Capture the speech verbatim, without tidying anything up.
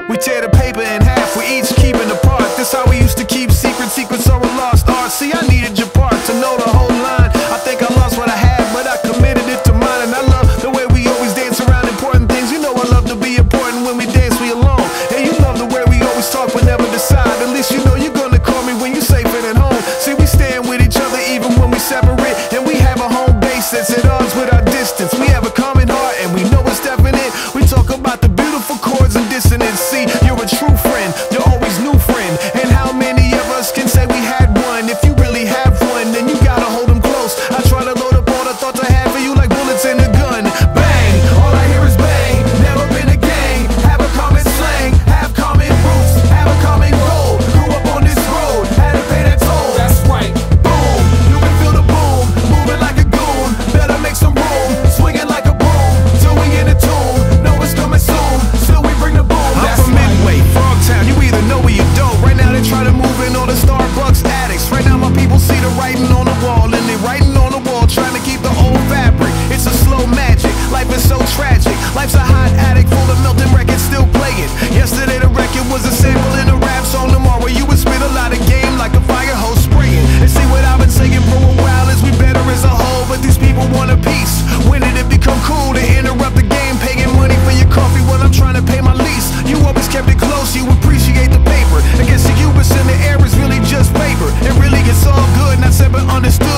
We tear the paper in half, we each keeping apart. This how we used to keep secrets, secrets are a lost art. See, I needed your part to know the whole line. I think I lost what I had, but I committed it to mine. And I love the way we always dance around important things. You know I love to be important when we dance, we alone. And you love the way we always talk but never decide. At least you know you're gonna call me when you're safe and at home. See, we stand with each other even when we separate. And we have a home base that's at odds with our distance. We have a common heart and we know it's definite. We talk about the beautiful chords and dissonance. See, you're a true friend, you're always new friend. And how many of us can say we had one? If you really have one, then you gotta hold them close. I try to load up all the thoughts I have for you like bullets in a gun. Bang, all I hear is bang. Never been a gang, have a common slang, have common roots, have a common goal. Grew up on this road, had to pay that toll. That's right, boom, you can feel the boom, moving like a goon. Better make some room, swinging like a broom. Till we in the tune, know it's coming soon. Still we bring the boom. I'm from Midway, Frogtown, you either know or you don't. Right now they try to move in all the Starbucks addicts. Right now my people see the writing on the wall, and they writing on the wall trying to keep the old fabric. It's a slow magic, life is so tragic. Life's a hot attic full of melting records still playing. Yesterday the record was a sample in a rap song. Tomorrow you would spit a lot of game like a fire hose spraying. And see what I've been saying for a while is we better as a whole, but these people want a piece. When did it become cool to interrupt the game, paying money for your coffee while I'm trying to pay my lease? You always kept it close, you appreciate the paper. I guess the hubris in the air is really just paper. It really gets all good, not said but understood.